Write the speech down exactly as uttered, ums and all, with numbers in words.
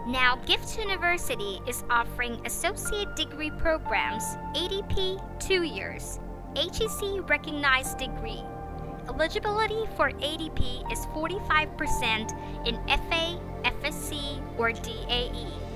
Now, Gift University is offering associate degree programs, A D P two years, H E C recognized degree. Eligibility for A D P is forty-five percent in F A, F S C, or D A E.